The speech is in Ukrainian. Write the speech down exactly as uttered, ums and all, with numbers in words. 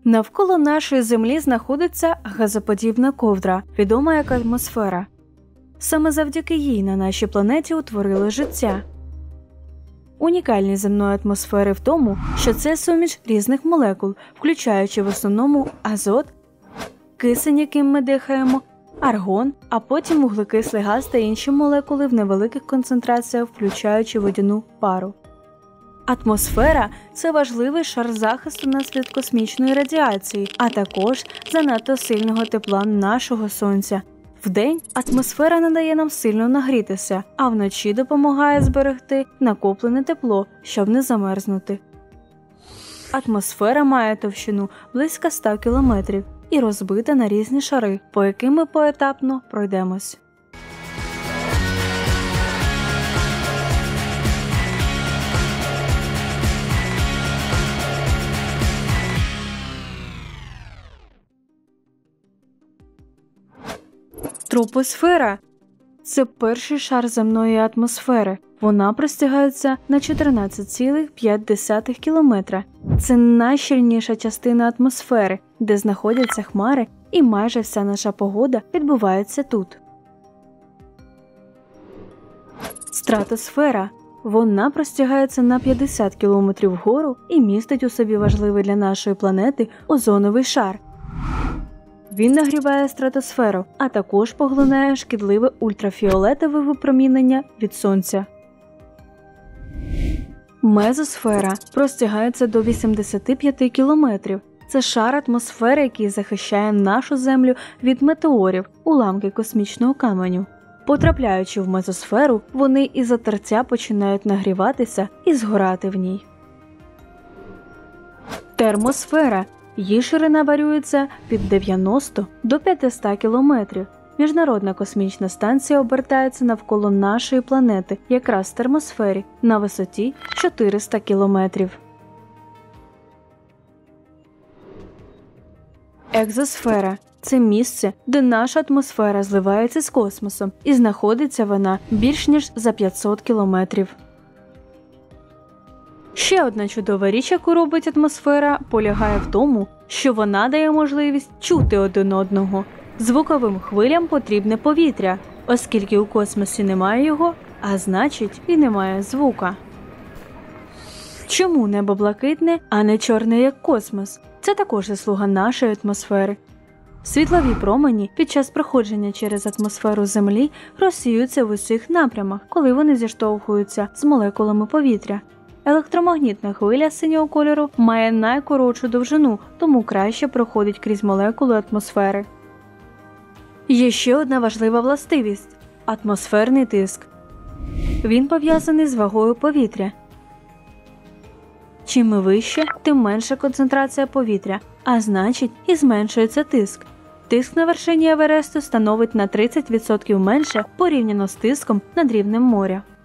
Навколо нашої Землі знаходиться газоподібна ковдра, відома як атмосфера. Саме завдяки їй на нашій планеті утворили життя. Унікальність земної атмосфери в тому, що це суміш різних молекул, включаючи в основному азот, кисень, яким ми дихаємо, аргон, а потім вуглекислий газ та інші молекули в невеликих концентраціях, включаючи водяну пару. Атмосфера – це важливий шар захисту нас від космічної радіації, а також занадто сильного тепла нашого Сонця. Вдень атмосфера не дає нам сильно нагрітися, а вночі допомагає зберегти накоплене тепло, щоб не замерзнути. Атмосфера має товщину близько ста кілометрів і розбита на різні шари, по яким ми поетапно пройдемось. Тропосфера – це перший шар земної атмосфери. Вона простягається на чотирнадцять цілих п'ять десятих кілометра. Це найщільніша частина атмосфери, де знаходяться хмари, і майже вся наша погода відбувається тут. Стратосфера – вона простягається на п'ятдесят кілометрів вгору і містить у собі важливий для нашої планети озоновий шар. Він нагріває стратосферу, а також поглинає шкідливе ультрафіолетове випромінення від Сонця. Мезосфера простягається до вісімдесят п'ять кілометрів. Це шар атмосфери, який захищає нашу Землю від метеорів, уламки космічного каменю. Потрапляючи в мезосферу, вони із-за тертя починають нагріватися і згорати в ній. Термосфера. Її ширина варіюється від дев'яноста до п'ятисот кілометрів. Міжнародна космічна станція обертається навколо нашої планети, якраз в термосфері, на висоті чотириста кілометрів. Екзосфера – це місце, де наша атмосфера зливається з космосом, і знаходиться вона більш ніж за п'ятсот кілометрів. Ще одна чудова річ, яку робить атмосфера, полягає в тому, що вона дає можливість чути один одного. Звуковим хвилям потрібне повітря, оскільки у космосі немає його, а значить і немає звука. Чому небо блакитне, а не чорне, як космос? Це також заслуга нашої атмосфери. Світлові промені під час проходження через атмосферу Землі розсіюються в усіх напрямах, коли вони зіштовхуються з молекулами повітря. Електромагнітна хвиля синього кольору має найкоротшу довжину, тому краще проходить крізь молекули атмосфери. Є ще одна важлива властивість – атмосферний тиск. Він пов'язаний з вагою повітря. Чим ми вище, тим менша концентрація повітря, а значить і зменшується тиск. Тиск на вершині Евересту становить на тридцять відсотків менше порівняно з тиском над рівнем моря.